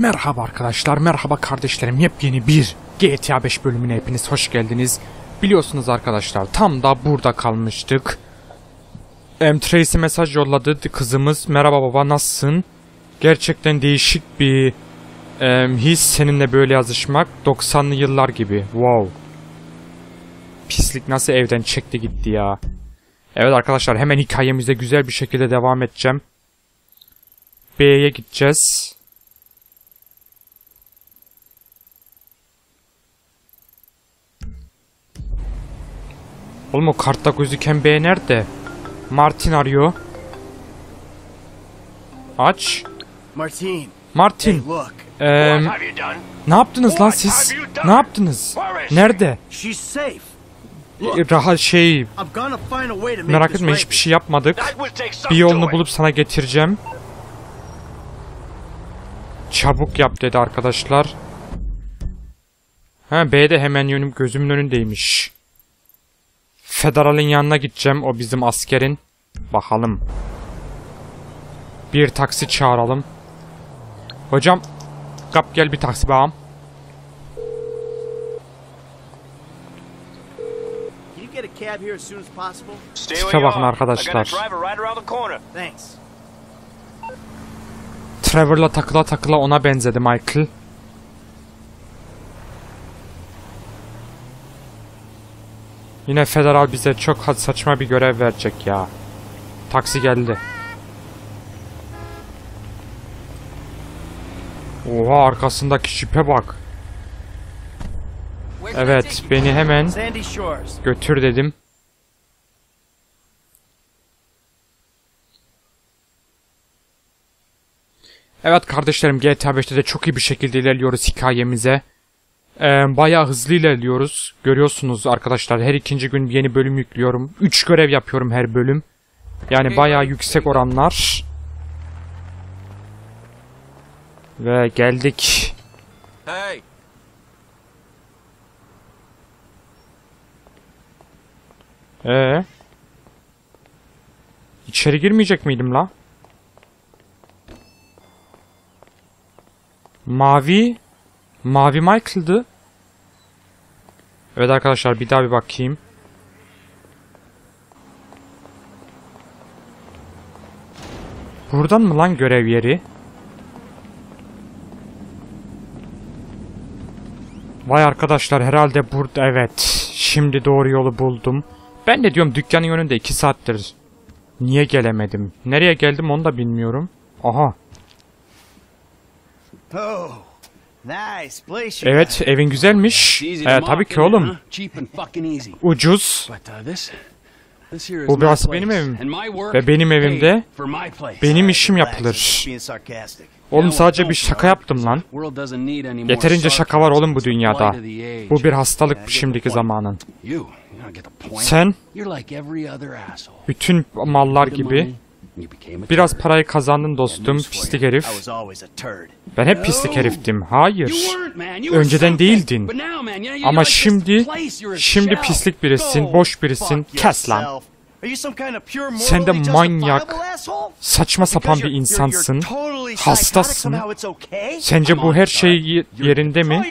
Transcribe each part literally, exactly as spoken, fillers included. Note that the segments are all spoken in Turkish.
Merhaba arkadaşlar, merhaba kardeşlerim. Yepyeni bir G T A beş bölümüne hepiniz hoş geldiniz. Biliyorsunuz arkadaşlar, tam da burada kalmıştık. Em, Tracy mesaj yolladı kızımız. Merhaba baba, nasılsın? Gerçekten değişik bir em, his seninle böyle yazışmak. doksanlı yıllar gibi. Wow. Pislik nasıl evden çekti gitti ya. Evet arkadaşlar, hemen hikayemize güzel bir şekilde devam edeceğim. B'ye gideceğiz. Oğlum o kartta gözüken B nerede? Martin arıyor. Aç. Martin. Martin. Ee, ne yaptınız lan siz? Ne yaptınız? Nerede? Rahat şey... Merak etme, hiçbir şey yapmadık. Bir yolunu bulup sana getireceğim. Çabuk yap dedi arkadaşlar. Ha, B de hemen yönüm gözümün önündeymiş. Federal'in yanına gideceğim, o bizim askerin. Bakalım. Bir taksi çağıralım. Hocam, kap gel bir taksi bağım. Tipe bakın arkadaşlar. Trevor'la takıla takıla ona benzedi Michael. Yine Federal bize çok saçma bir görev verecek ya. Taksi geldi. Oha, arkasındaki şipe bak. Evet, beni hemen götür dedim. Evet kardeşlerim, G T A beşte de çok iyi bir şekilde ilerliyoruz hikayemize. Ee, bayağı hızlı ilerliyoruz. Görüyorsunuz arkadaşlar, her ikinci gün yeni bölüm yüklüyorum. üç görev yapıyorum her bölüm. Yani bayağı yüksek oranlar. Ve geldik. Hey. Ee? İçeri girmeyecek miydim la? Mavi... Mavi Michael'dı. Evet arkadaşlar, bir daha bir bakayım. Buradan mı lan görev yeri? Vay arkadaşlar, herhalde burada. Evet. Şimdi doğru yolu buldum. Ben de diyorum, dükkanın önünde iki saattir. Niye gelemedim? Nereye geldim onu da bilmiyorum. Aha. Evet, evin güzelmiş. Ee, tabii ki oğlum. Ucuz. Bu biraz benim evim. Ve benim evimde benim işim yapılır. Oğlum sadece bir şaka yaptım lan. Yeterince şaka var oğlum bu dünyada. Bu bir hastalık şimdiki zamanın. Sen bütün mallar gibi biraz parayı kazandın dostum, pislik herif. Ben hep pislik heriftim. Hayır. Önceden değildin. Ama şimdi, şimdi pislik birisin, boş birisin. Kes lan. Sen de manyak, saçma sapan bir insansın. Hastasın. Sence bu her şey yerinde mi?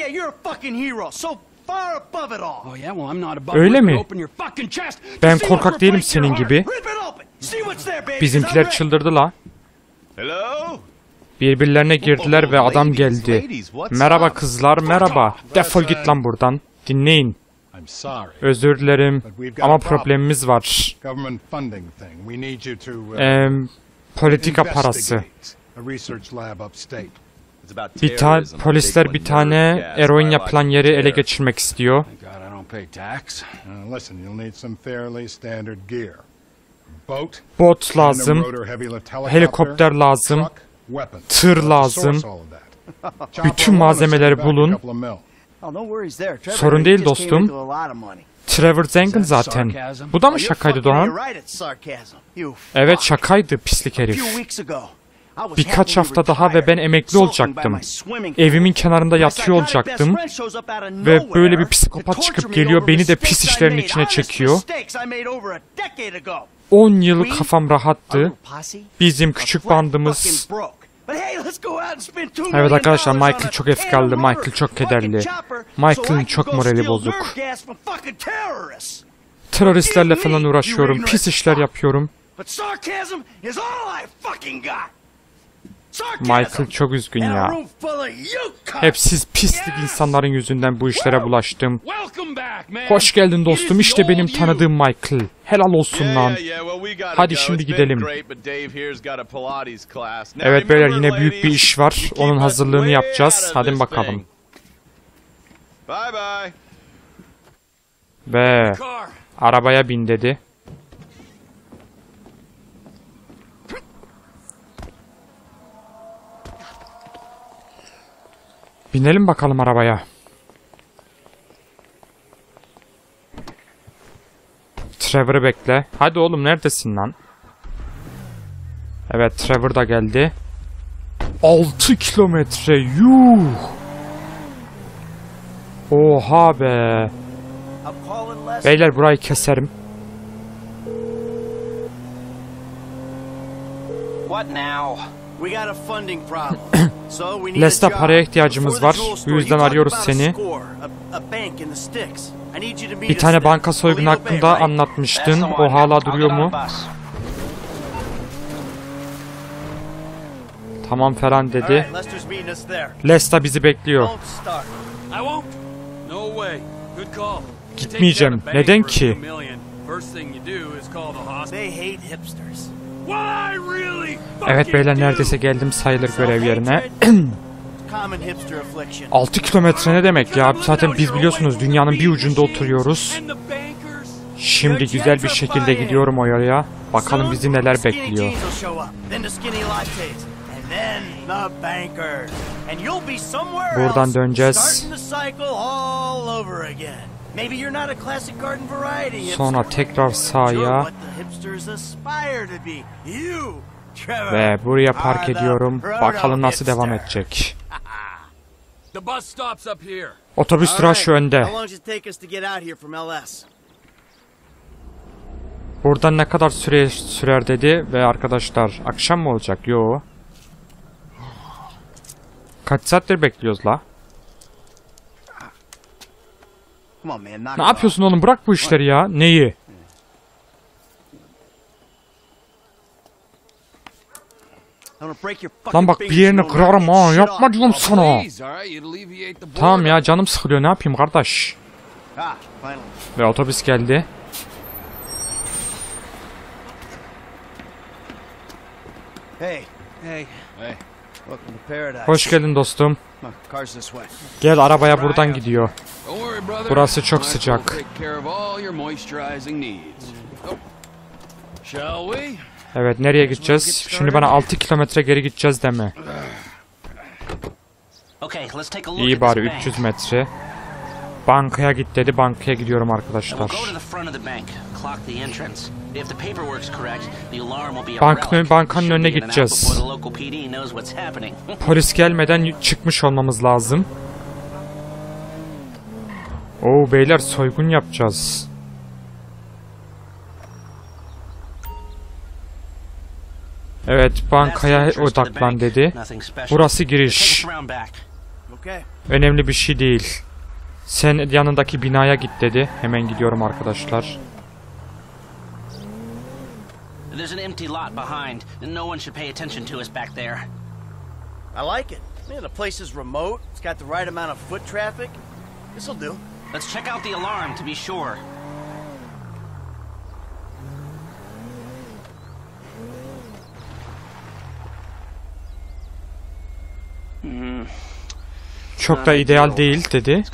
Öyle mi? Ben korkak değilim senin gibi. Bizimkiler çıldırdı la. Birbirlerine girdiler ve adam geldi. Merhaba kızlar, merhaba. Defol git lan buradan. Dinleyin. Özür dilerim ama problemimiz var. Ee, politika parası. Bir tane polisler bir tane eroin yapılan yeri ele geçirmek istiyor. Bot lazım, helikopter lazım, tır lazım. Bütün malzemeleri bulun. Sorun değil dostum. Trevor zengin zaten. Bu da mı şakaydı Doğan? Evet, şakaydı pislik herif. Birkaç hafta daha ve ben emekli olacaktım. Evimin kenarında yatıyor olacaktım. Ve böyle bir psikopat çıkıp geliyor, beni de pis işlerin içine çekiyor. on yıl kafam rahattı. Bizim küçük bandımız Evet arkadaşlar, Michael çok efkarlı, Michael çok kederli. Michael'ın çok morali bozuk. Teröristlerle falan uğraşıyorum, pis işler yapıyorum. Michael çok üzgün ya. Hep siz pislik insanların yüzünden bu işlere bulaştım. Hoş geldin dostum, işte benim tanıdığım Michael. Helal olsun lan. Hadi şimdi gidelim. Evet beyler, yine büyük bir iş var. Onun hazırlığını yapacağız. Hadi bakalım. Ve arabaya bin dedi. Binelim bakalım arabaya. Trevor'ı bekle. Hadi oğlum, neredesin lan? Evet, Trevor da geldi. altı kilometre, yuh! Oha be! Beyler, burayı keserim. Les'te paraya ihtiyacımız var. Bu yüzden arıyoruz seni. Bir tane banka soygunu hakkında anlatmıştın. O hala duruyor mu? Tamam falan dedi. Les de bizi bekliyor. Gitmeyeceğim. Neden ki? Evet beyler, neredeyse geldim sayılır görev yerine. altı kilometre ne demek ya? Zaten biz biliyorsunuz dünyanın bir ucunda oturuyoruz. Şimdi güzel bir şekilde gidiyorum o yere. Bakalım bizi neler bekliyor. Buradan döneceğiz. Sonra tekrar sağa. Ve buraya park ediyorum. Bakalım nasıl devam edecek. Otobüs durağı şu önde. Buradan ne kadar süre sürer dedi ve arkadaşlar akşam mı olacak? Yo. Kaç saattir bekliyoruz la? Ne yapıyorsun oğlum? Bırak bu işleri ya. Neyi? Lan bak, bir yerini kırarım ha. Yapma diyorum sana. Tamam ya, canım sıkılıyor. Ne yapayım kardeş? Ve otobüs geldi. Hoş geldin dostum. Gel, arabaya buradan gidiyor. Burası çok sıcak. Evet, nereye gideceğiz? Şimdi bana altı kilometre geri gideceğiz deme. İyi bari, üç yüz metre. Bankaya git dedi, bankaya gidiyorum arkadaşlar. Bankanın, bankanın önüne gideceğiz. Polis gelmeden çıkmış olmamız lazım. Oo beyler, soygun yapacağız. Evet, bankaya odaklan dedi. Burası giriş. Önemli bir şey değil. Sen yanındaki binaya git dedi. Hemen gidiyorum arkadaşlar. There's an empty lot behind, and no one should pay attention to us back there. I like it. Man, the place is remote. It's got the right amount of foot traffic. This'll do. Let's check out the alarm to be sure. Hmm. Çok da ideal değil dedi.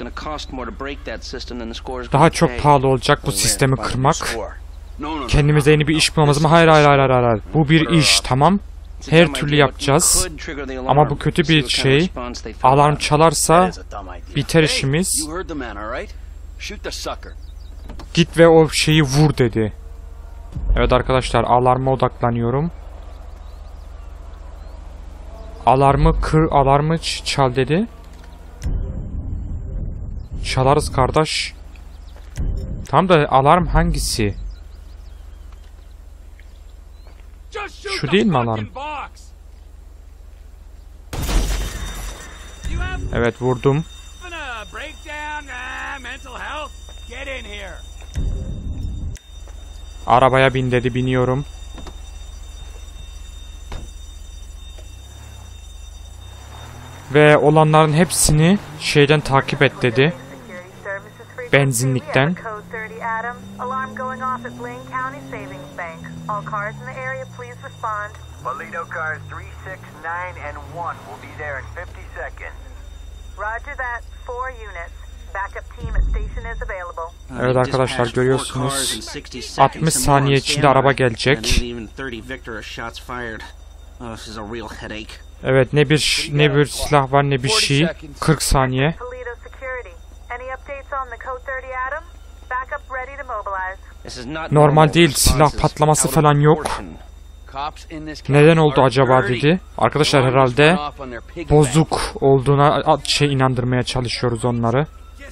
Daha çok pahalı olacak bu sistemi kırmak. Kendimize yeni bir iş bulmamız mı? Hayır hayır hayır hayır. Bu bir iş, tamam. Her türlü yapacağız. Ama bu kötü bir şey. Alarm çalarsa biter işimiz. Git ve o şeyi vur dedi. Evet arkadaşlar, alarma odaklanıyorum. Alarmı kır, alarmı çal dedi. Çalarız kardeş. Tam da alarm hangisi? Şu değil mi alarm? Evet vurdum. Arabaya bin dedi, biniyorum. Ve olanların hepsini şeyden takip et dedi. Benzinlikten. Evet arkadaşlar, görüyorsunuz. altmış saniye içinde araba gelecek. Evet, ne bir ne bir silah var ne bir şey. kırk saniye. Normal değil, silah patlaması falan yok. Neden oldu acaba dedi. Arkadaşlar herhalde bozuk olduğuna şey inandırmaya çalışıyoruz onları.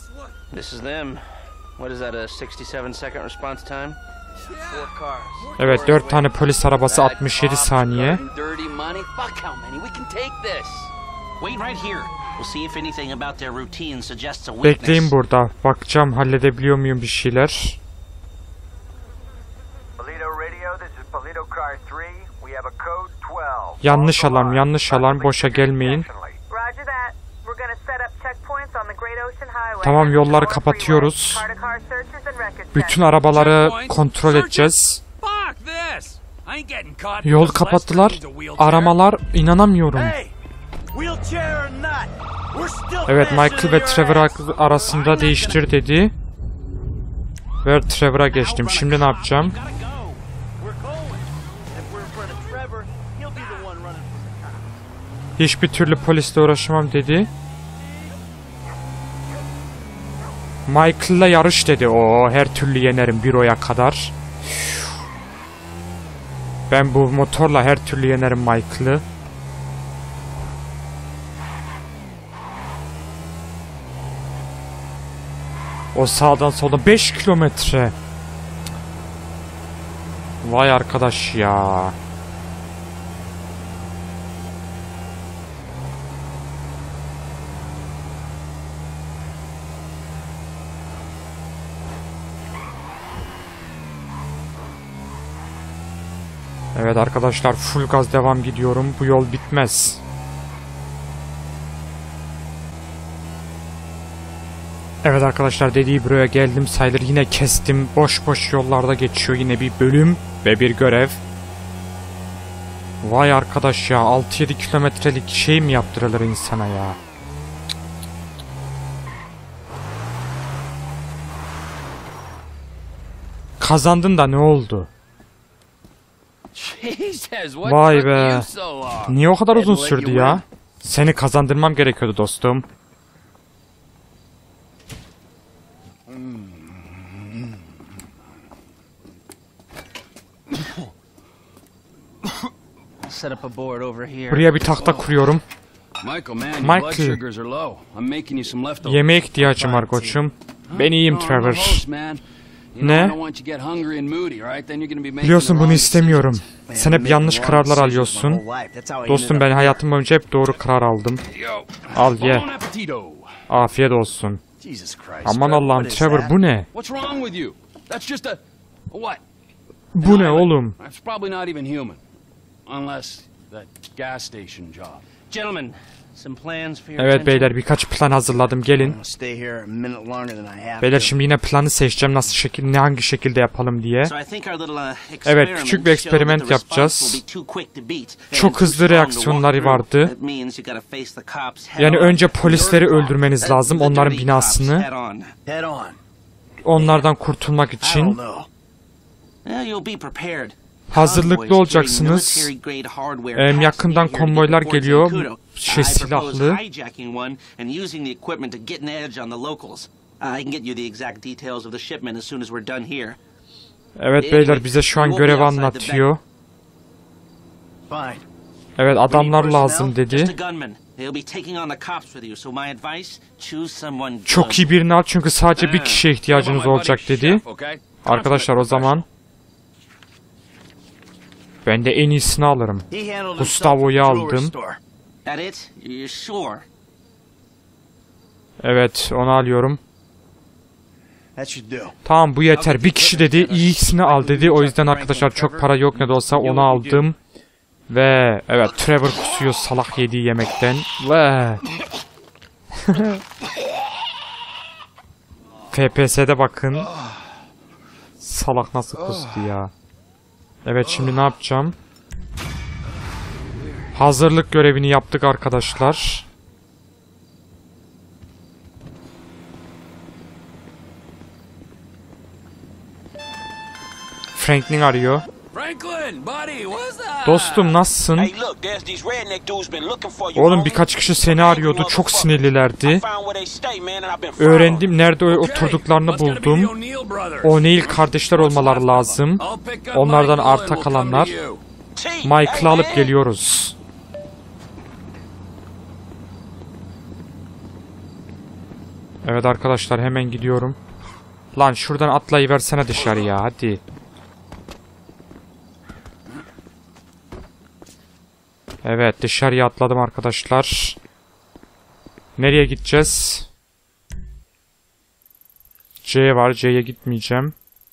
Evet, dört tane polis arabası, altmış yedi saniye. Bekleyin burada. Bakacağım halledebiliyor muyum bir şeyler. Yanlış alarm, yanlış alarm. Boşa gelmeyin. Tamam, yolları kapatıyoruz. Bütün arabaları kontrol edeceğiz. Yol kapattılar. Aramalar, inanamıyorum. Evet, Michael ve Trevor arasında değiştir dedi. Ve Trevor'a geçtim. Şimdi ne yapacağım? Hiçbir türlü polisle uğraşamam dedi. Michael'la yarış dedi. Oo, her türlü yenerim büroya kadar. Ben bu motorla her türlü yenerim Michael'ı. O sağdan solda beş kilometre. Vay arkadaş ya. Evet arkadaşlar, full gaz devam gidiyorum. Bu yol bitmez. Evet arkadaşlar, dediği buraya geldim sayılır. Yine kestim. Boş boş yollarda geçiyor. Yine bir bölüm ve bir görev. Vay arkadaş ya, altı yedi kilometrelik şey mi yaptırılır insana ya? Kazandın da ne oldu? Vay be. Niye o kadar uzun sürdü ya? Seni kazandırmam gerekiyordu dostum. Buraya bir tahta kuruyorum. Michael, yemeğe ihtiyacım var koçum. Ben iyiyim Trevor. Ne? Biliyorsun bunu istemiyorum. Sen hep yanlış kararlar alıyorsun. Dostum, ben hayatım boyunca hep doğru karar aldım. Al ye. Afiyet olsun. Aman Allah'ım Trevor, bu ne? Bu ne oğlum? Evet beyler, birkaç plan hazırladım, gelin. Beyler şimdi yine planı seçeceğim, nasıl şekil, ne hangi şekilde yapalım diye. Evet, küçük bir eksperiment yapacağız. Çok hızlı reaksiyonları vardı. Yani önce polisleri öldürmeniz lazım, onların binasını. Onlardan kurtulmak için. Hazırlıklı olacaksınız. Ee, yakından konvoylar geliyor. Şey, silahlı. Evet beyler, bize şu an görev anlatıyor. Evet, adamlar lazım dedi. Çok iyi birini al çünkü sadece bir kişiye ihtiyacınız olacak dedi. Arkadaşlar o zaman ben de en iyisini alırım. Gustavo'yu aldım. Evet, onu alıyorum. That should do. Tamam, bu yeter. Bir kişi dedi, iyisini al dedi. O yüzden arkadaşlar çok para yok ne de olsa onu aldım. Ve evet, Trevor kusuyor salak yediği yemekten. Ve F P S'de bakın. Salak nasıl kustu ya. Evet, şimdi ne yapacağım? Hazırlık görevini yaptık arkadaşlar. Franklin arıyor. Franklin, buddy, what's that? Dostum, nasılsın? Hey, look, there's these redneck dudes been looking for you. Oğlum, homie. birkaç kişi seni arıyordu. Çok sinirlilerdi. I found where they stay, man, and I've been following. Öğrendim, nerede oturduklarını buldum. O'Neill kardeşler olmaları lazım. Onlardan arta kalanlar. T, Michael'ı hey, alıp man. geliyoruz. Evet arkadaşlar, hemen gidiyorum. Lan şuradan atlayıversene dışarıya, hadi. Evet, dışarıya atladım arkadaşlar. Nereye gideceğiz? C var, C'ye gitmeyeceğim.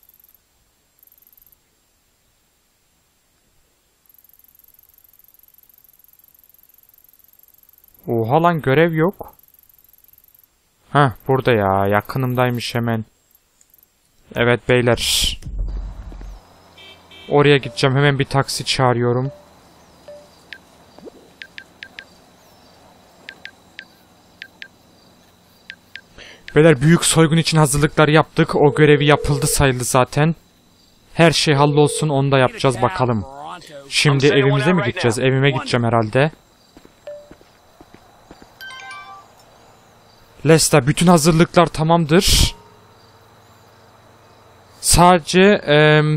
Oha lan, görev yok. Heh, burada ya, yakınımdaymış hemen. Evet beyler. Oraya gideceğim, hemen bir taksi çağırıyorum. Beyler, büyük soygun için hazırlıklar yaptık. O görevi yapıldı sayıldı zaten. Her şey hallolsun, onu da yapacağız bakalım. Şimdi evimize mi gideceğiz? Evime gideceğim herhalde. Lester, bütün hazırlıklar tamamdır. Sadece eee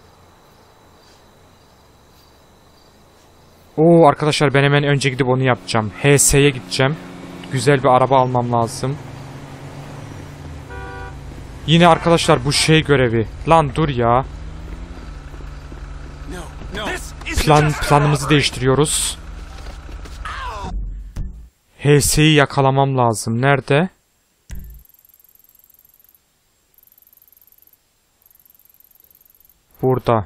Oo arkadaşlar, ben hemen önce gidip onu yapacağım. H S'ye gideceğim. Güzel bir araba almam lazım. Yine arkadaşlar bu şey görevi. Lan dur ya. Plan planımızı değiştiriyoruz. H S'yi yakalamam lazım. Nerede? Burada.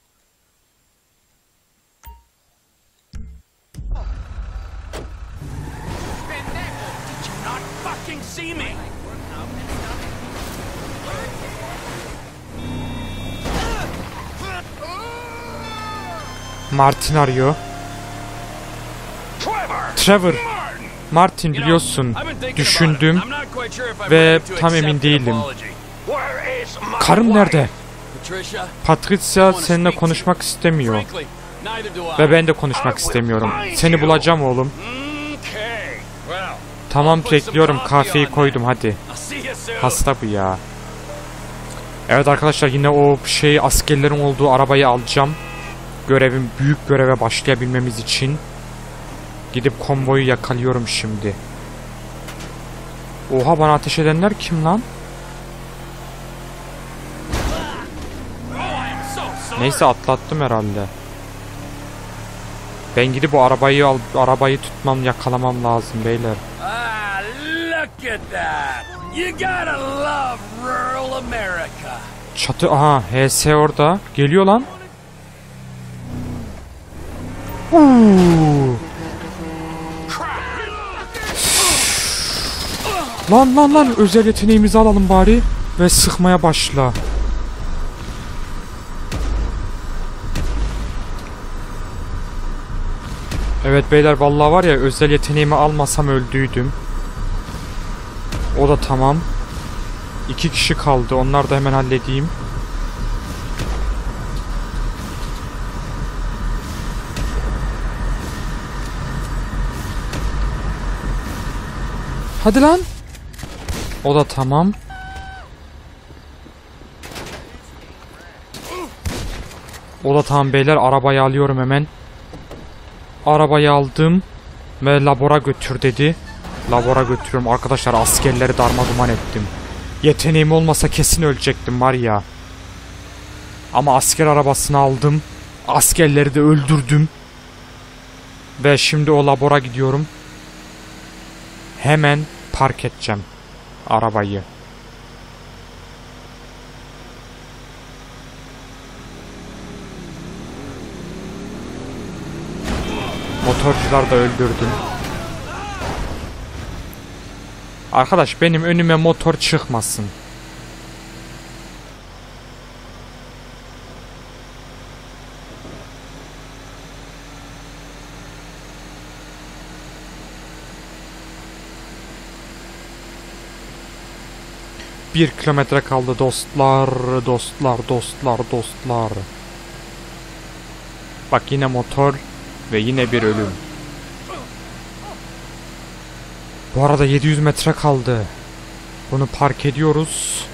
Martin arıyor. Trevor. Martin, biliyorsun. Düşündüm ve tam emin değilim. Karım nerede? Patricia seninle konuşmak istemiyor. Ve ben de konuşmak istemiyorum. Seni bulacağım oğlum. Tamam, bekliyorum. Kahveyi koydum, hadi. Hasta bu ya. Evet arkadaşlar, yine o şey askerlerin olduğu arabayı alacağım. Görevim, büyük göreve başlayabilmemiz için. Gidip konvoyu yakalıyorum şimdi. Oha, bana ateş edenler kim lan? Neyse, atlattım herhalde. Ben gidip o arabayı al, arabayı tutmam, yakalamam lazım beyler. Ah, look at that. You gotta love rural America. Çatı, aha, H S orada. Geliyor lan. Uuu. Lan lan lan, özel yeteneğimizi alalım bari ve sıkmaya başla. Evet beyler, vallahi var ya, özel yeteneğimi almasam öldüydüm. O da tamam. İki kişi kaldı, onları da hemen halledeyim. Hadi lan. O da tamam. O da tamam beyler, arabayı alıyorum hemen. Arabayı aldım ve labora götür dedi. Labora götürüyorum arkadaşlar, askerleri darmaduman ettim. Yeteneğim olmasa kesin ölecektim var ya. Ama asker arabasını aldım. Askerleri de öldürdüm. Ve şimdi o labora gidiyorum. Hemen park edeceğim. arabayı. Motorcular da öldürdüm. Arkadaş benim önüme motor çıkmasın. Bir kilometre kaldı dostlar, dostlar, dostlar, dostlar. Bak yine motor ve yine bir ölüm. Bu arada yedi yüz metre kaldı. Bunu park ediyoruz.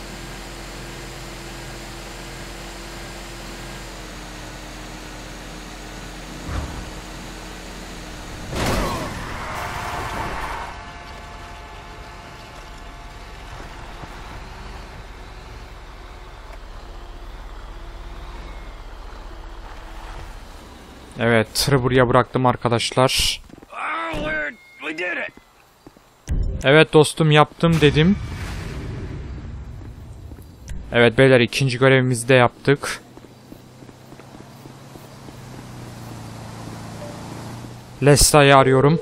Evet, tırı buraya bıraktım arkadaşlar. Oh, we're, we did it. Evet dostum, yaptım dedim. Evet beyler, ikinci görevimizi de yaptık. Lesta'yı arıyorum.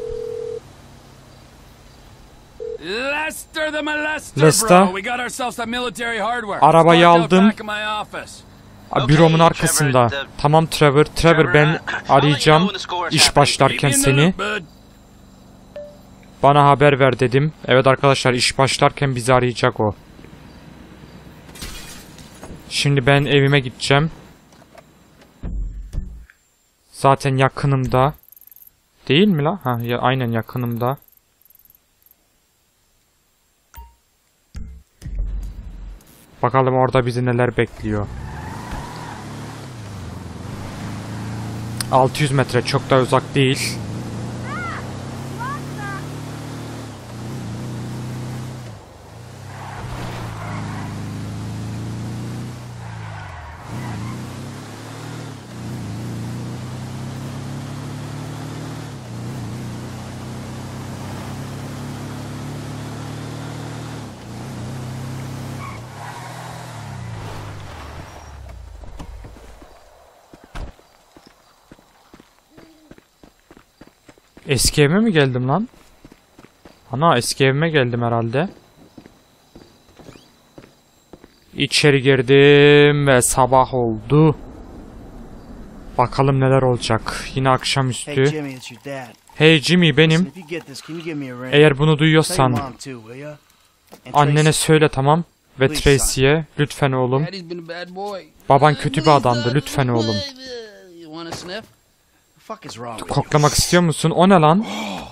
Lester the molester, Lester. bro. We got ourselves some military hardware. Arabayı Parked out aldım. back of my office. A, Büromun arkasında. Tamam Trevor. Trevor ben arayacağım iş başlarken Keep me in the seni. loop, bud. Bana haber ver dedim. Evet arkadaşlar, iş başlarken bizi arayacak o. Şimdi ben evime gideceğim. Zaten yakınımda. Değil mi la? Ha ya, aynen yakınımda. Bakalım orada bizi neler bekliyor. altı yüz metre, çok da uzak değil. Eski evime mi geldim lan? Ana, eski evime geldim herhalde. İçeri girdim ve sabah oldu. Bakalım neler olacak. Yine Hey akşamüstü. Jimmy, it's your dad. Hey Jimmy, benim. Listen, if you get this, can you give me a ring? Eğer bunu Tell your duyuyorsan mom too, will ya? And annene Tracy. söyle, tamam. Ve Please, Tracy'ye lütfen oğlum. Daddy's been a bad boy. Baban kötü bir adamdı, lütfen oğlum. You want a sniff? The fuck is wrong with you? Koklamak istiyor musun? O ne lan?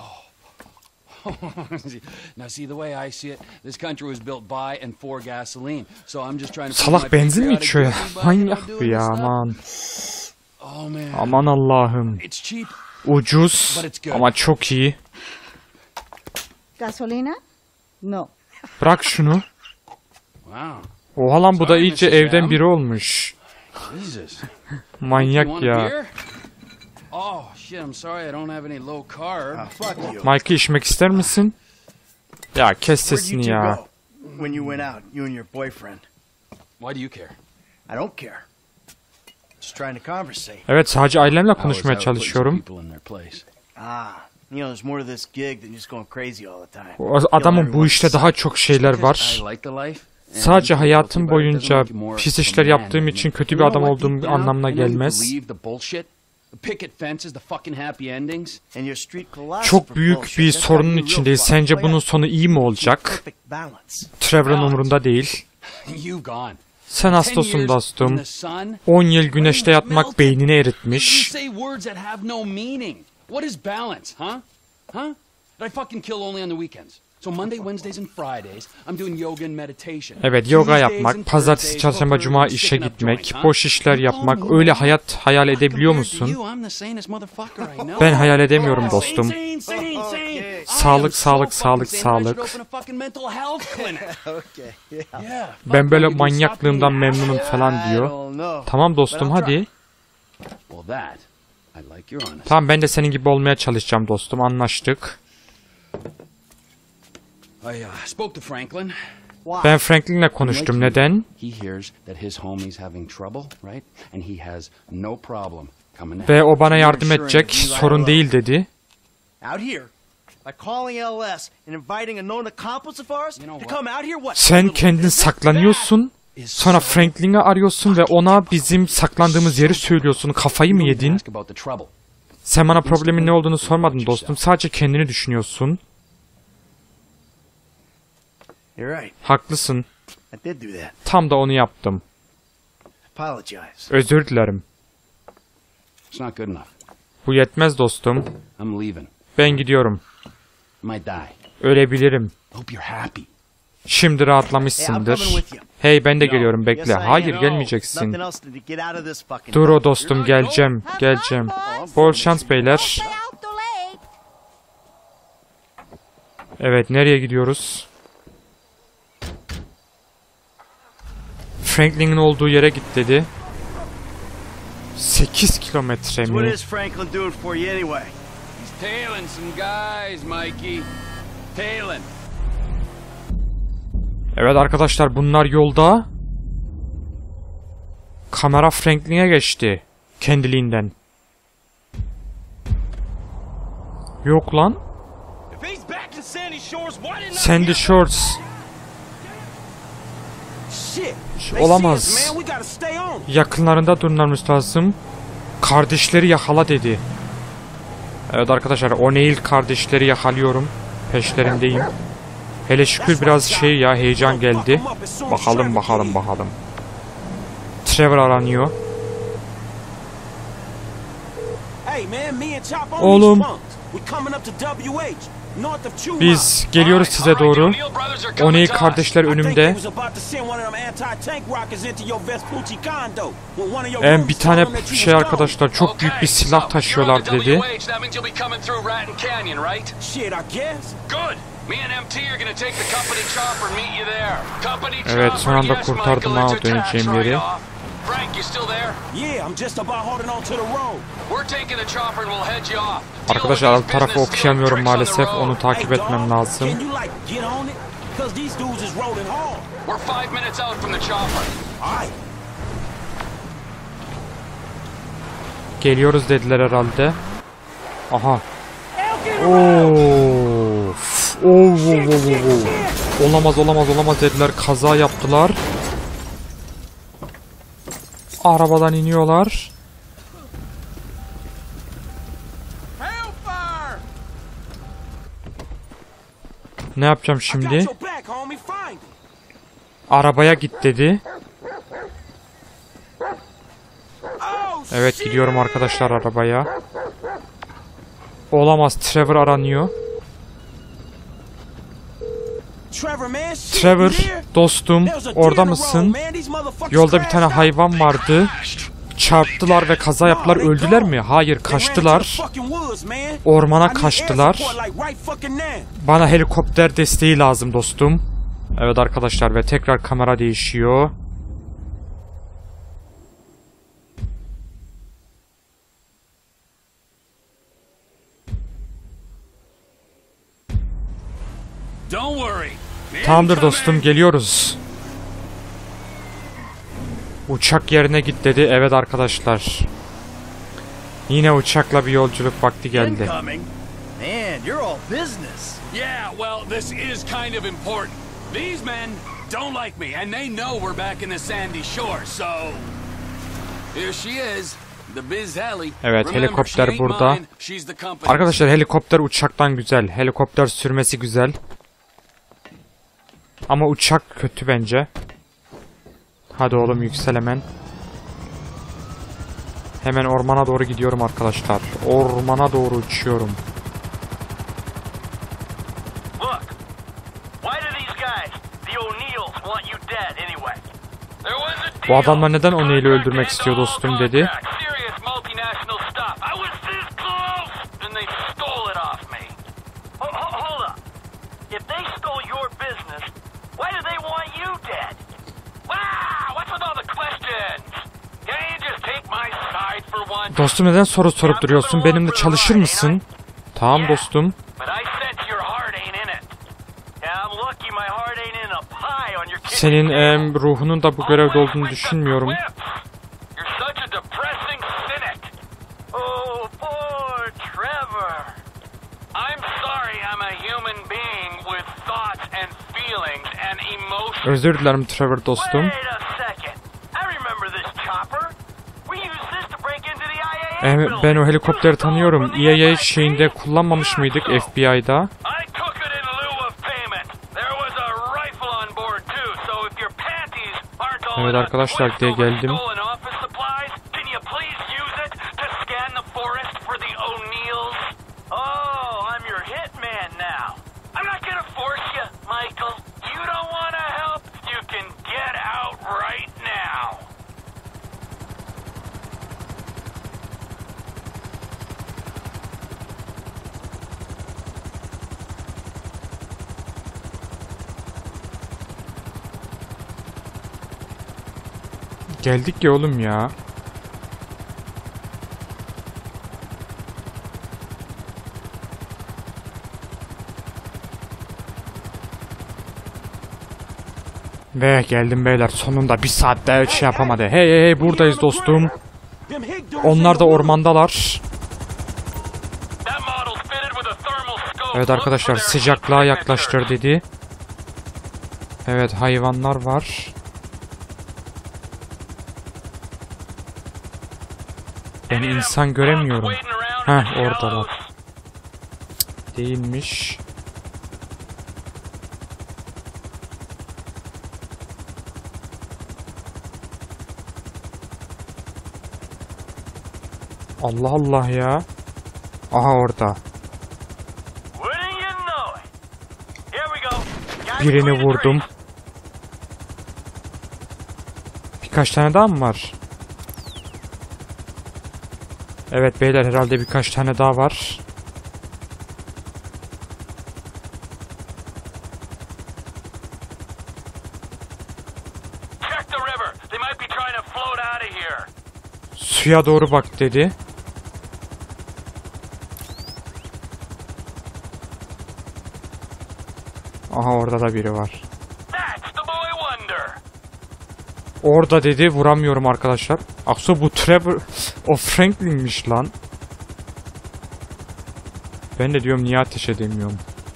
Now see the way I see it, this country was built by and for gasoline. So I'm just trying to Salak benzin mi içiyor ya? Manyak bu ya, aman. Oh man. Aman Allah'ım. It's cheap. Ucuz ama çok iyi. ¿Gasolina? No. Bırak şunu. Wow. Oha lan, bu da iyice evden biri olmuş. Jesus. You Manyak want a ya. beer? Oh shit, I'm sorry I don't have any low carb. Ah, fuck you. Mikey, içmek ister misin? Ya kes Where'd you sesini two ya. go when you went out, you and your boyfriend? Why do you care? I don't care. Just trying to conversate. Evet, sadece ailemle I was konuşmaya out putting some çalışıyorum. people in their place. Ah, you know, there's more to this gig than just going crazy all the time. O adamın bu işte daha çok şeyler var. I like the life. Sadece hayatım boyunca pis işler yaptığım için kötü bir adam olduğum anlamına gelmez. And your street philosophy Çok büyük bullshit, bir that's sorunun got you real içindeyiz. fucked. Sence Play bunun out sonu iyi mi olacak? perfect balance. Trevor'ın umurunda değil. Sen hastasın dostum. on yıl güneşte yatmak beynini eritmiş. Evet, yoga yapmak, pazartesi, çarşamba, cuma işe gitmek, boş işler yapmak, öyle hayat hayal edebiliyor musun? Ben hayal edemiyorum dostum. Okay. Sağlık, sağlık, sağlık, sağlık. Okay, yeah. Ben böyle manyaklığımdan memnunum falan I diyor. don't know. Tamam dostum, But I'll try. hadi. Tamam, ben de senin gibi olmaya çalışacağım dostum, anlaştık. I uh, spoke to Franklin. Ben Franklin'le konuştum. Neden? He hears that his homie's having trouble, right? And he has no problem coming out. Ve o bana yardım edecek. Sorun değil dedi. Out here? By calling L S and inviting a known accomplice of ours to come out here? What? Sen kendin saklanıyorsun. Sonra Franklin'i arıyorsun ve ona bizim saklandığımız yeri söylüyorsun. Kafayı mı yedin? Sen bana problemin ne olduğunu sormadın dostum. Sadece kendini düşünüyorsun. Haklısın. Tam da onu yaptım. Özür dilerim. Bu yetmez dostum. Ben gidiyorum. Ölebilirim. Şimdi rahatlamışsındır. Hey, ben de geliyorum, bekle. Hayır, gelmeyeceksin. Dur o dostum, geleceğim, geleceğim. Bol şans beyler. Evet, nereye gidiyoruz? Franklin'in olduğu yere git dedi. sekiz kilometre mi? Tailing some guys, Mikey. Tailing. Evet arkadaşlar, bunlar yolda. Kamera Franklin'e geçti. Kendiliğinden. Yok lan. Sandy Shores. Olamaz. Yakınlarında durmamız lazım. Kardeşleri yakala dedi. Evet arkadaşlar, O'Neill kardeşleri yakalıyorum. Peşlerindeyim. Hele şükür biraz şey ya, heyecan geldi. Bakalım bakalım bakalım. Trevor aranıyor. Oğlum. Biz geliyoruz size doğru. O'Neill kardeşler önümde. Em bir tane şey arkadaşlar, çok büyük bir silah taşıyorlar dedi. Evet, son anda kurtardım ha döneceğim yeri. Arkadaşlar alt tarafı okuyamıyorum maalesef, onu takip etmem lazım. Geliyoruz dediler herhalde. Aha. Of. Oo, oo, oo, oo. Olamaz olamaz olamaz dediler, kaza yaptılar. Arabadan iniyorlar. Ne yapacağım şimdi? Arabaya git dedi. Evet, gidiyorum arkadaşlar arabaya. Olamaz, Trevor aranıyor. Trevor, dostum, orada mısın? Yolda bir tane hayvan vardı. Çarptılar ve kaza yaptılar. Öldüler mi? Hayır, kaçtılar. Ormana kaçtılar. Bana helikopter desteği lazım dostum. Evet arkadaşlar, ve tekrar kamera değişiyor. Tamamdır dostum, geliyoruz. Uçak yerine git dedi. Evet arkadaşlar. Yine uçakla bir yolculuk vakti geldi. Yeah, well, this is kind of important. These men don't like me, and they know we're back in the sandy shore, so here she is. Evet, helikopter burada. Arkadaşlar, helikopter uçaktan güzel. Helikopter sürmesi güzel. Ama uçak kötü bence. Hadi oğlum, yüksel hemen. Hemen ormana doğru gidiyorum arkadaşlar. Ormana doğru uçuyorum. Bu adamlar neden O'Neill'i öldürmek istiyor dostum dedi. Dostum, neden soru sorup duruyorsun? Benimle çalışır mısın? Tamam dostum. senin em, ruhunun da bu görevde olduğunu düşünmüyorum. Özür dilerim Trevor dostum. Em, ben o helikopteri tanıyorum. E A şeyinde kullanmamış mıydık F B I'da? Evet arkadaşlar diye geldim. Geldik ya oğlum ya. Ve geldim beyler sonunda bir saatte şey yapamadı. Hey hey hey buradayız dostum. Onlar da ormandalar. Evet arkadaşlar sıcaklığa yaklaştır dedi. Evet hayvanlar var. Ben insan göremiyorum. Heh oradalar. Değilmiş. Allah Allah ya. Aha orada. Birini vurdum. Birkaç tane daha mı var? Evet beyler herhalde birkaç tane daha var. Suya doğru bak dedi. Aha orada da biri var. Orada dedi vuramıyorum arkadaşlar. Aksu bu Trevor o Franklin'miş lan. Ben de diyorum niye ateş edemiyorum.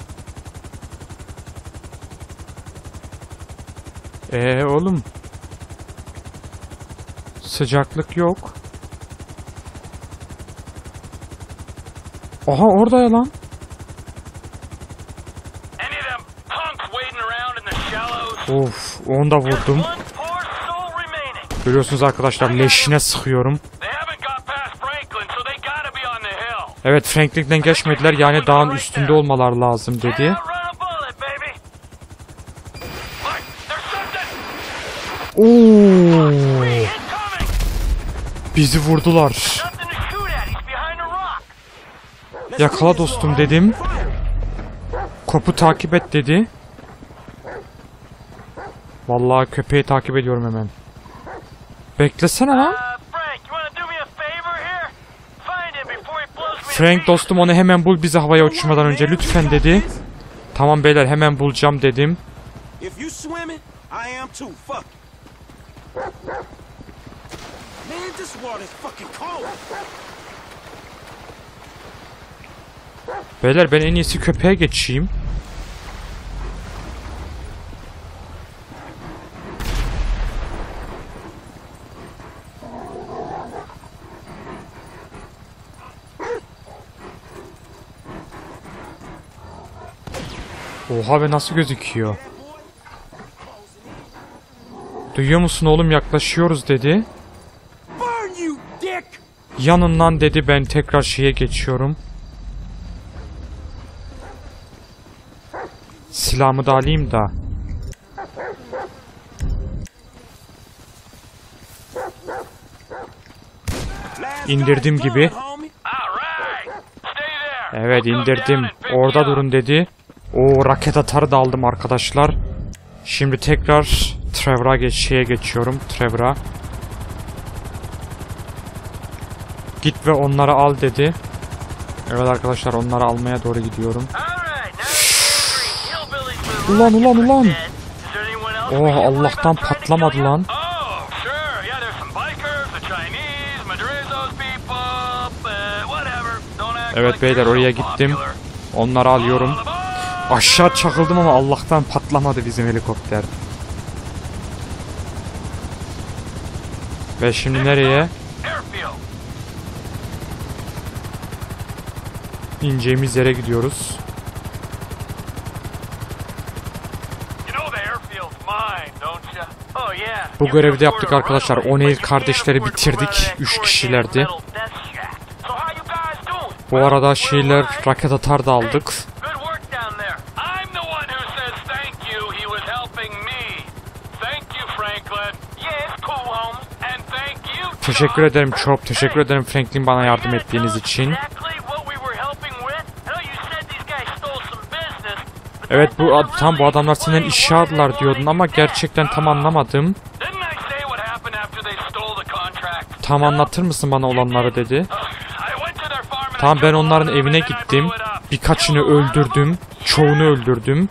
Eee oğlum. Sıcaklık yok. Aha orada ya lan. Of onu da vurdum. Görüyorsunuz arkadaşlar leşine sıkıyorum. Evet Franklin'den geçmediler yani dağın üstünde olmalar lazım dedi. Oo. Bizi vurdular. Yakala dostum dedim. Kopu takip et dedi. Vallahi köpeği takip ediyorum hemen. Beklesene lan. Frank dostum onu hemen bul bizi havaya uçurmadan önce lütfen dedi. Tamam beyler hemen bulacağım dedim. Beyler ben en iyisi köpeğe geçeyim. Oha be nasıl gözüküyor? Duyuyor musun oğlum yaklaşıyoruz dedi. Yanından dedi ben tekrar şeye geçiyorum. Silahımı da alayım da. İndirdim gibi. Evet indirdim. Orada durun dedi. O raket atarı da aldım arkadaşlar. Şimdi tekrar Trevor'a geç şeye geçiyorum. Trevor'a. Git ve onları al dedi. Evet arkadaşlar onları almaya doğru gidiyorum. Ulan ulan ulan. Oh, Allah'tan patlamadı lan. Oh, sure. Yeah, there's some bikers, the Chinese, Madrizo's people, but whatever. Don't act Evet like beyler, you're oraya so gittim. popular. Onları alıyorum. Aşağı çakıldım ama Allah'tan patlamadı bizim helikopter. Ve şimdi nereye? Airfield. İneceğimiz yere gidiyoruz. You know the airfield's mine, don't you? Oh yeah. Bu görevi de yaptık arkadaşlar. O'Neill kardeşleri bitirdik. Üç kişilerdi. Bu arada şeyler, raket atar da aldık. Teşekkür ederim, çok teşekkür ederim Franklin, bana yardım ettiğiniz için. Evet, bu tam bu adamlar senden işe aldılar diyordun ama gerçekten tam anlamadım. Tam anlatır mısın bana olanları dedi. Tamam, ben onların evine gittim. Birkaçını öldürdüm. Çoğunu öldürdüm.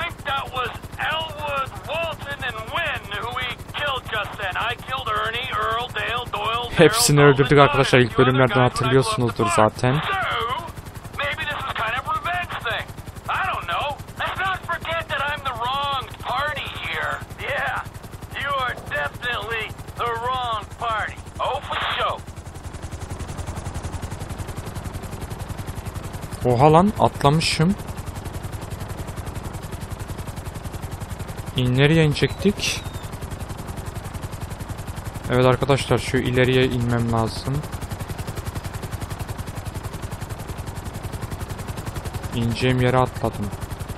Hepsini öldürdük arkadaşlar. İlk bölümlerden hatırlıyorsunuzdur zaten. Oha lan, atlamışım. İn, nereye inecektik? Evet arkadaşlar, şu ileriye inmem lazım. İneceğim yere atladım.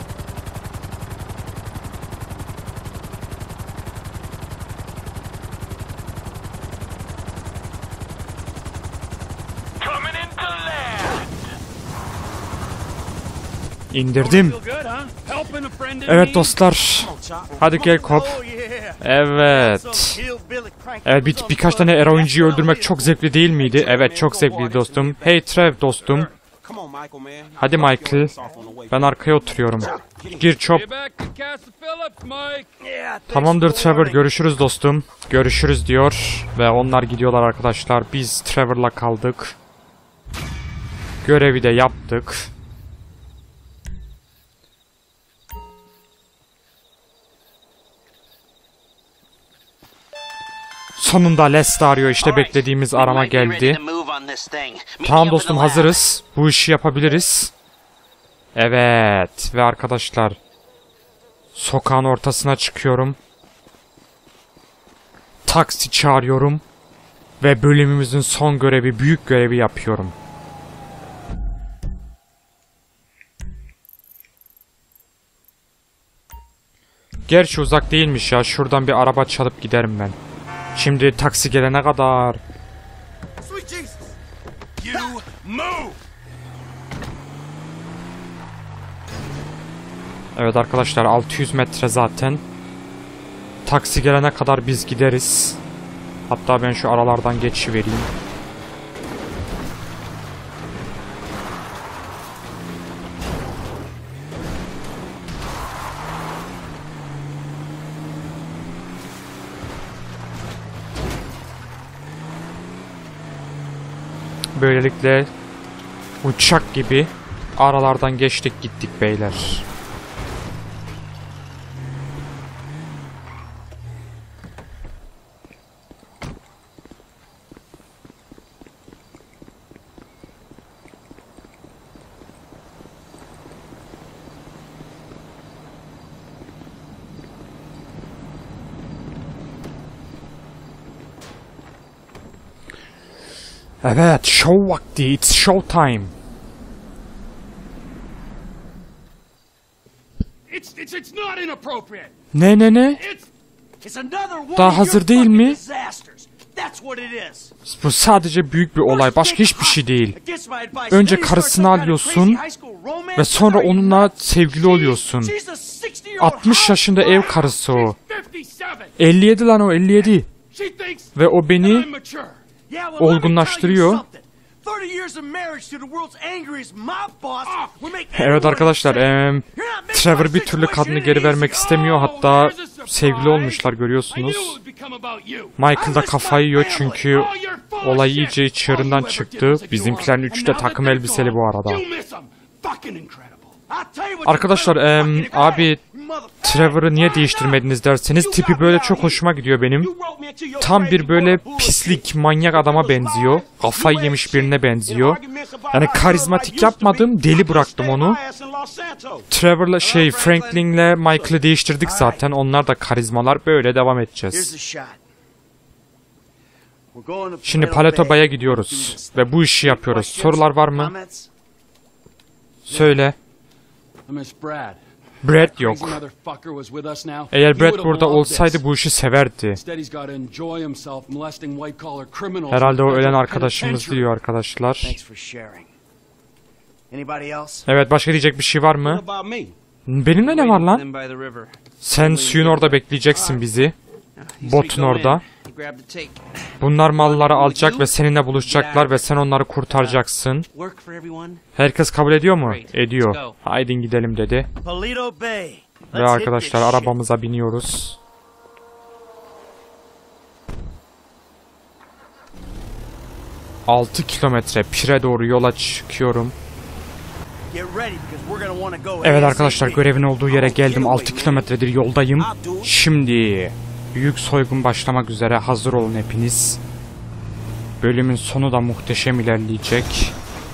İndirdim. Evet dostlar. Hadi gel Kop. Evet. Evet, bir, birkaç tane er oyuncuyu öldürmek çok zevkli değil miydi? Evet, çok zevkli dostum. Hey Trev dostum. Hadi Michael. Ben arkaya oturuyorum. Gir Chop. Tamamdır Trevor, görüşürüz dostum. Görüşürüz diyor. Ve onlar gidiyorlar arkadaşlar. Biz Trevor'la kaldık. Görevi de yaptık. Sonunda Les de arıyor. İşte beklediğimiz arama geldi. Tamam dostum, hazırız. Bu işi yapabiliriz. Evet. Ve arkadaşlar, sokağın ortasına çıkıyorum. Taksi çağırıyorum. Ve bölümümüzün son görevi, büyük görevi yapıyorum. Gerçi uzak değilmiş ya. Şuradan bir araba çalıp giderim ben. Şimdi taksi gelene kadar. Evet arkadaşlar, altı yüz metre zaten. Taksi gelene kadar biz gideriz. Hatta ben şu aralardan geçivereyim. Böylelikle uçak gibi aralardan geçtik gittik beyler. Evet, show vakti. It's show time. It's, it's, it's not inappropriate. Ne ne ne? It's, It's another one Daha of hazır your değil fucking mi? disasters. That's what it is. Bu sadece büyük bir olay, başka hiçbir şey değil. Against my advice, Önce then you karısını start some kind of alıyorsun crazy high school romance. ve sonra Are you onunla nuts? sevgili oluyorsun. She's a sixty-year-old altmış yaşında ev housewife. karısı o. fifty-seven. elli yedi lan o, elli yedi. She thinks Ve o that beni I'm mature. Yeah, well, let me tell you olgunlaştırıyor. something. thirty years of marriage to the world's angriest mob boss will make Evet anyone arkadaşlar, upset. em, You're not making Trevor my bir türlü situation kadını geri any vermek easier. istemiyor. Hatta sevgili olmuşlar görüyorsunuz. Michael da kafayı yiyor çünkü olay iyice çığırından çıktı. Bizimkilerin üçü de takım elbiseli bu arada. Arkadaşlar em, abi Trevor'ı niye değiştirmediniz derseniz tipi böyle çok hoşuma gidiyor benim. Tam bir böyle pislik manyak adama benziyor. Kafayı yemiş birine benziyor. Yani karizmatik yapmadım, deli bıraktım onu. Trevor'la şey Franklin'le Michael'ı değiştirdik zaten. Onlar da karizmalar, böyle devam edeceğiz. Şimdi Paleto Bay'a gidiyoruz ve bu işi yapıyoruz. Sorular var mı? Söyle. Brad yok. Eğer Brad burada olsaydı bu işi severdi. Herhalde o ölen arkadaşımız diyor arkadaşlar. Evet, başka diyecek bir şey var mı? Benimle ne var lan? Sen suyun orada bekleyeceksin bizi. Botun orada. Bunlar malları alacak ve seninle buluşacaklar ve sen onları kurtaracaksın. Herkes kabul ediyor mu? Ediyor. Haydi gidelim dedi. Ve arkadaşlar arabamıza biniyoruz. altı kilometre Pire doğru yola çıkıyorum. Evet arkadaşlar, görevin olduğu yere geldim. altı kilometredir yoldayım. Şimdi büyük soygun başlamak üzere, hazır olun hepiniz. Bölümün sonu da muhteşem ilerleyecek.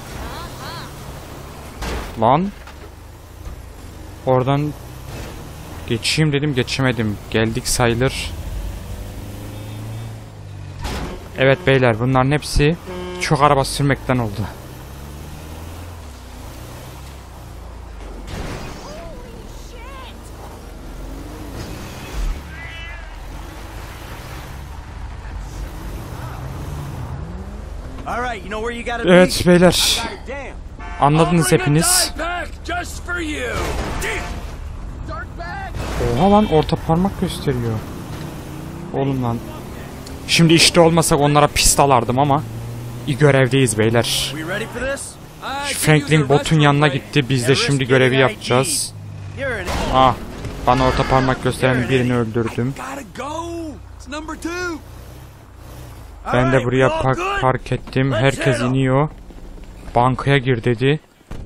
Lan. Oradan geçeyim dedim, geçemedim. Geldik sayılır. Evet beyler, bunların hepsi çok araba sürmekten oldu. Evet beyler, anladınız hepiniz. Oha lan, orta parmak gösteriyor. Oğlum lan. Şimdi işte olmasak onlara pist alardım ama iyi görevdeyiz beyler. Franklin botun yanına gitti, biz de şimdi görevi yapacağız. Ah, bana orta parmak gösteren birini öldürdüm. Ben de buraya park, park ettim. Herkes iniyor. Bankaya gir dedi.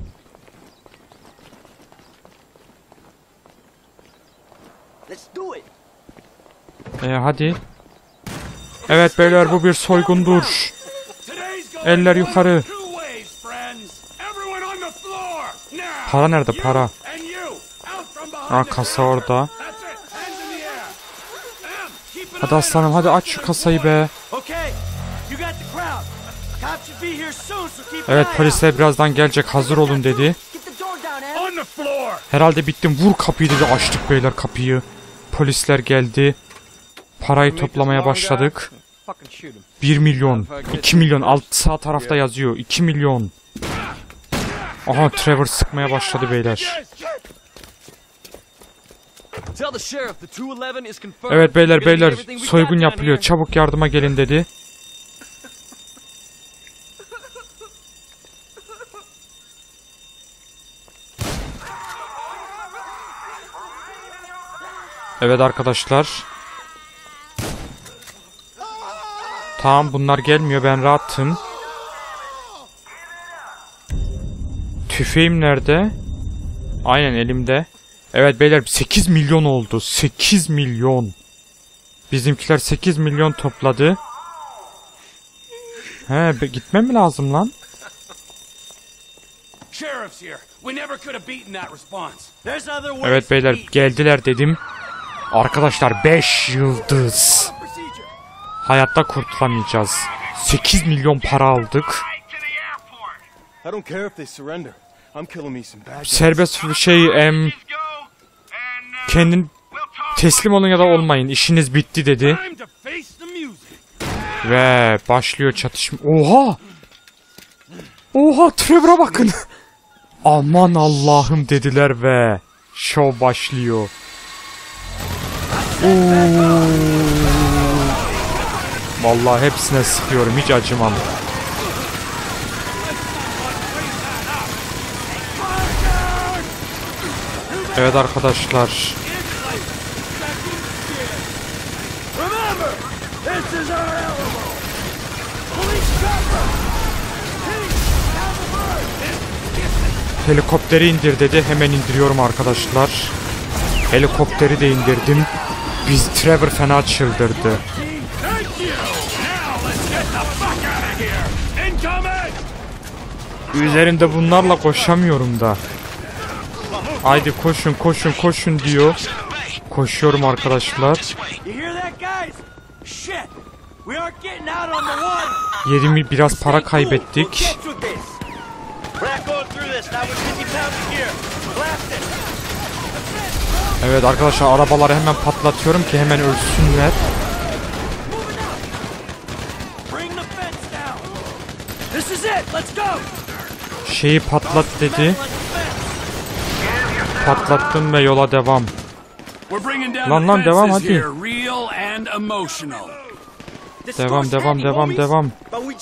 E hadi. Evet beyler, bu bir soygundur. Eller yukarı. Para nerede, para? Ha, kasa orada. Hadi aslanım, hadi aç şu kasayı be. Evet, polisler birazdan gelecek, hazır olun dedi. Herhalde bittim, vur kapıyı dedi, açtık beyler kapıyı. Polisler geldi. Parayı toplamaya başladık. bir milyon, iki milyon, alt sağ tarafta yazıyor. iki milyon. Aha, Trevor sıkmaya başladı beyler. Evet beyler beyler, soygun yapılıyor, çabuk yardıma gelin dedi. Evet arkadaşlar. Tamam, bunlar gelmiyor, ben rahatım. Tüfeğim nerede? Aynen elimde. Evet beyler, sekiz milyon oldu. sekiz milyon. Bizimkiler sekiz milyon topladı. He, gitmem mi lazım lan? Evet beyler, geldiler dedim. Arkadaşlar beş yıldız. Hayatta kurtulamayacağız. sekiz milyon para aldık. Serbest şey em, kendin teslim olun ya da olmayın, işiniz bitti dedi. Ve başlıyor çatışma. Oha! Oha, Trevor'a bakın. Aman Allah'ım dediler ve şov başlıyor. Oo. Vallahi hepsine sıkıyorum, hiç acımam. Evet arkadaşlar. is our elbow. Police chopper. Helikopteri indir dedi. Hemen indiriyorum arkadaşlar. Helikopteri de indirdim. Biz Trevor fena çıldırdı. Üzerinde bunlarla koşamıyorum da. Haydi koşun koşun koşun diyor. Koşuyorum arkadaşlar. Yerimi biraz para kaybettik. Evet arkadaşlar, arabaları hemen patlatıyorum ki hemen ölsünler. Şeyi patlat dedi. Patlattım ve yola devam. Lan lan devam hadi. Devam devam devam devam.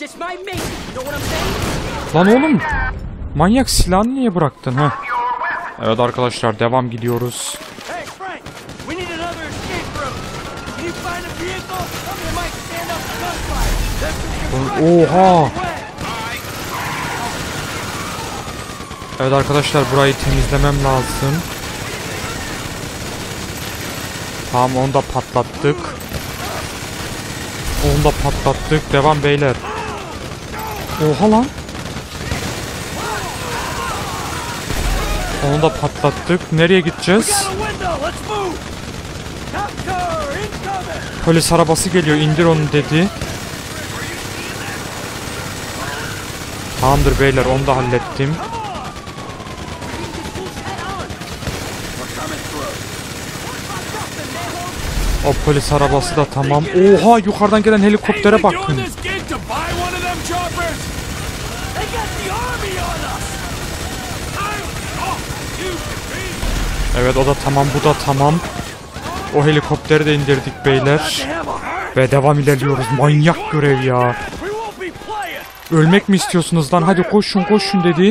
Lan oğlum. Manyak, silahını niye bıraktın ha? Evet arkadaşlar, devam gidiyoruz. Oha. Evet arkadaşlar, burayı temizlemem lazım. Tamam, onu da patlattık. Onu da patlattık. Devam beyler. Oha lan. Onu da patlattık. Nereye gideceğiz? Polis arabası geliyor. İndir onu dedi. Tamamdır beyler, onu da hallettim. O polis arabası da tamam. Oha, yukarıdan gelen helikoptere bakın. Evet, o da tamam, bu da tamam. O helikopteri de indirdik beyler. Ve devam ilerliyoruz. Manyak görev ya. Ölmek mi istiyorsunuz lan? Hadi koşun koşun dedi.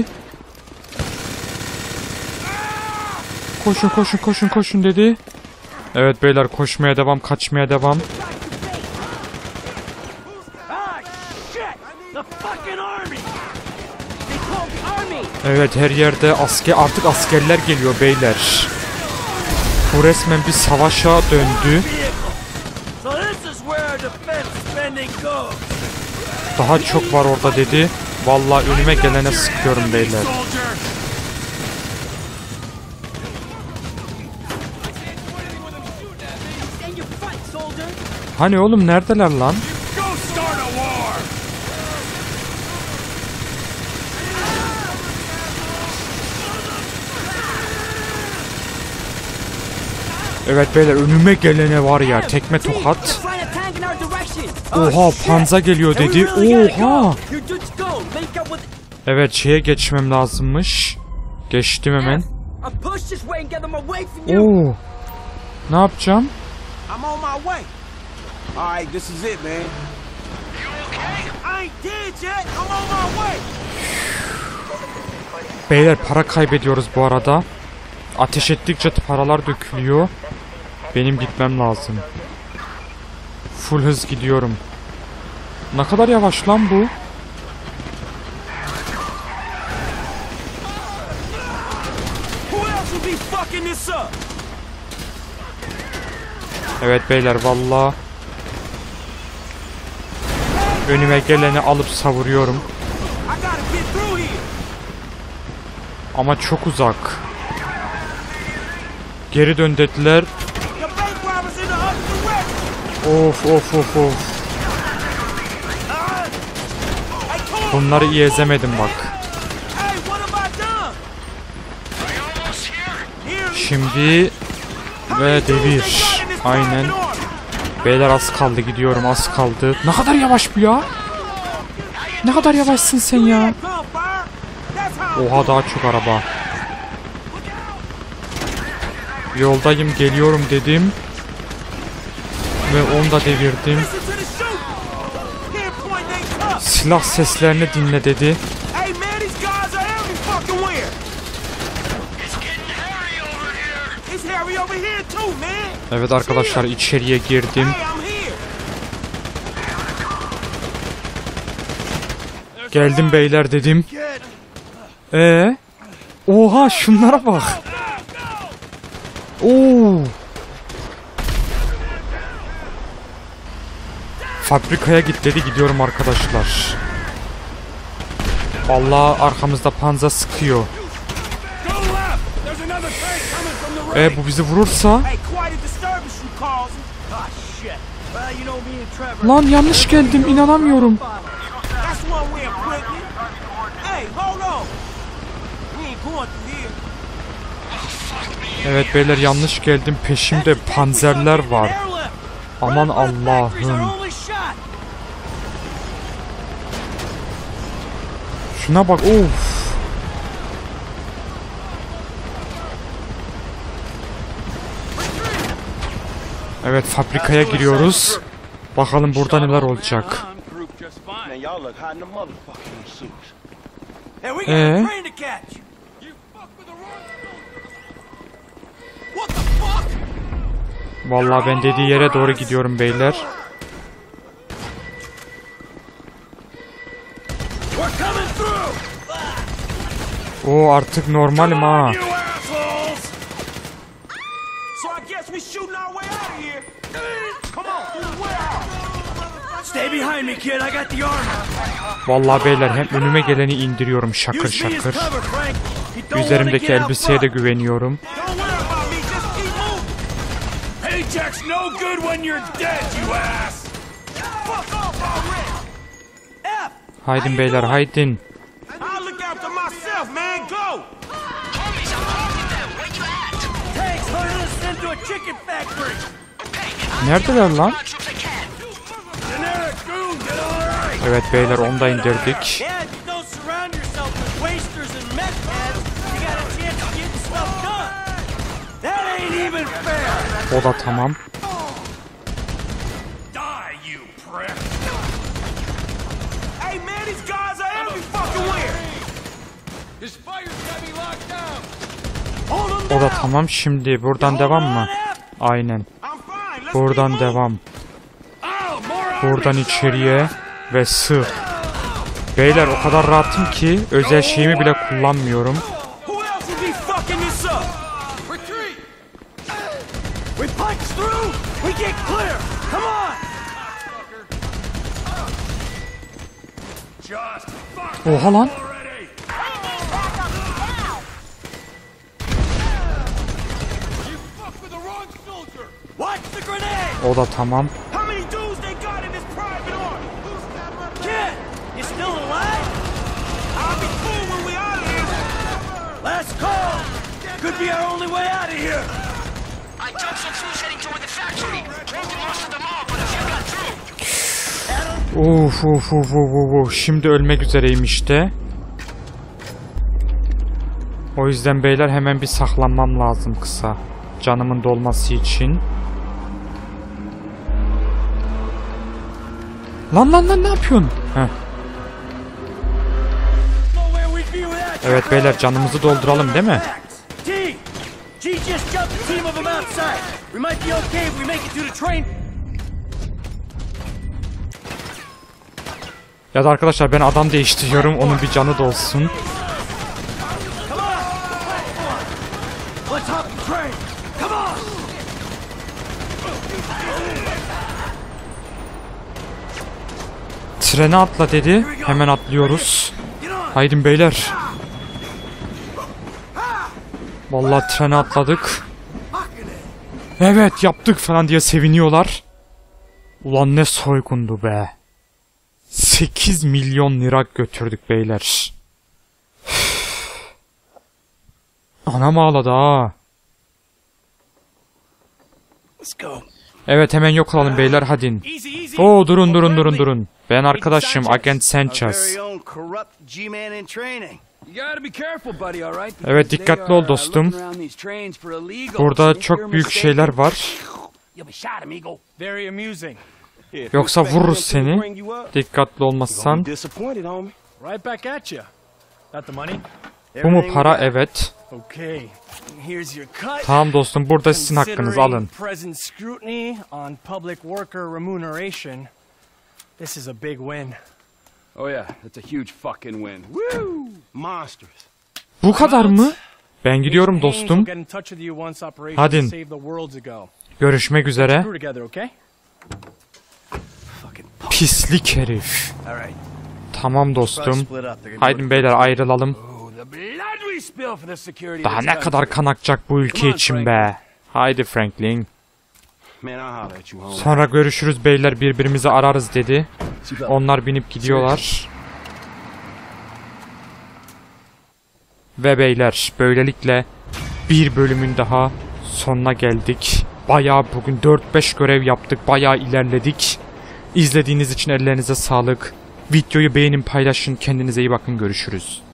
Koşun koşun koşun koşun dedi. Evet beyler, koşmaya devam, kaçmaya devam. Evet, her yerde asker, artık askerler geliyor beyler. Bu resmen bir savaşa döndü. Daha çok var orada dedi. Vallahi önüme gelene sıkıyorum beyler. Hani oğlum, neredeler lan? Evet beyler, önüme gelene var ya, tekme tokat. Oha, panza geliyor dedi. Oha. Evet, şeye geçmem lazımmış. Geçtim hemen. Oo. Ne yapacağım? Beyler, para kaybediyoruz bu arada. Ateş ettikçe paralar dökülüyor. Benim gitmem lazım. Full hız gidiyorum. Ne kadar yavaş lan bu? Evet beyler, valla önüme geleni alıp savuruyorum. Ama çok uzak. Geri dön dediler. Of of of of. Bunları iyi ezemedim bak. Şimdi ve devir. Aynen. Beyler, az kaldı, gidiyorum, az kaldı. Ne kadar yavaş bu ya? Ne kadar yavaşsın sen ya? Oha, daha çok araba. Yoldayım, geliyorum dedim. Ve onu da devirdim. Silah seslerini dinle dedi. Evet arkadaşlar, içeriye girdim. Geldim beyler dedim. Ee? Oha şunlara bak. Oo. Fabrikaya git dedi, gidiyorum arkadaşlar. Vallahi arkamızda panza sıkıyor. E bu bizi vurursa? Lan yanlış geldim, inanamıyorum. Evet beyler yanlış geldim, peşimde panzerler var. Aman Allah'ım. Şuna bak, of. Evet fabrikaya giriyoruz. Bakalım burada neler olacak. Ee? Vallahi ben dediği yere doğru gidiyorum beyler. O artık normalim ha. Vallahi beyler hem önüme geleni indiriyorum şakır şakır. Üzerimdeki elbiseye de güveniyorum. Haydin beyler haydin. Neredeler lan? Evet beyler onu da indirdik. O da tamam. O da tamam, şimdi buradan devam mı? Aynen. Buradan devam. Buradan içeriye ve sık. Beyler o kadar rahatım ki özel şeyimi bile kullanmıyorum. Oha lan. O da tamam. Uf uf uf uf uf. Şimdi ölmek üzereyim işte. O yüzden beyler hemen bir saklanmam lazım kısa. Canımın dolması için. Lan lan lan ne yapıyorsun? Heh. Evet beyler canımızı dolduralım değil mi? Ya da arkadaşlar ben adam değiştiriyorum, onun bir canı dolsun. Trene atla dedi. Hemen atlıyoruz. Haydin beyler. Vallahi trene atladık. Evet yaptık falan diye seviniyorlar. Ulan ne soygundu be. sekiz milyon lira götürdük beyler. Anam ağladı ha. Evet hemen yok olalım beyler hadi. Oo durun durun durun durun. Ben arkadaşım Agent Sanchez. Evet dikkatli ol dostum. Burada çok büyük şeyler var. Yoksa vururuz seni. Dikkatli olmazsan. Bu mu para? Evet. Tamam dostum, burada sizin hakkınız, alın. Oh yeah, that's a huge fucking win. Woo! Monsters. Bu kadar mı? Ben gidiyorum dostum. Get in touch with you once Operation Hadi. Save the World's ago. Görüşmek üzere. Screw together, okay? Pislik herif. All right. Tamam dostum. Split up. They're gonna do Haydi beyler ayrılalım. Oh, the blood we spill for the security. Daha of this ne country. kadar kan akacak bu ülke için be. Haydi Franklin. Man, I'll holler at you home. Sonra görüşürüz beyler, birbirimizi ararız dedi. Onlar binip gidiyorlar. Ve beyler böylelikle bir bölümün daha sonuna geldik. Bayağı bugün dört beş görev yaptık. Bayağı ilerledik. İzlediğiniz için ellerinize sağlık. Videoyu beğenin, paylaşın. Kendinize iyi bakın. Görüşürüz.